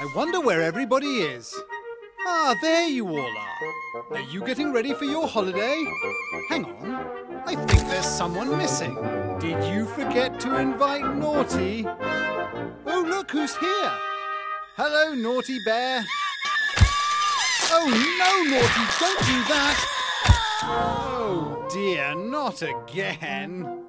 I wonder where everybody is. Ah, there you all are. Are you getting ready for your holiday? Hang on. I think there's someone missing. Did you forget to invite Naughty? Oh, look who's here. Hello, Naughty Bear. Oh, no, Naughty, don't do that. Oh, dear, not again.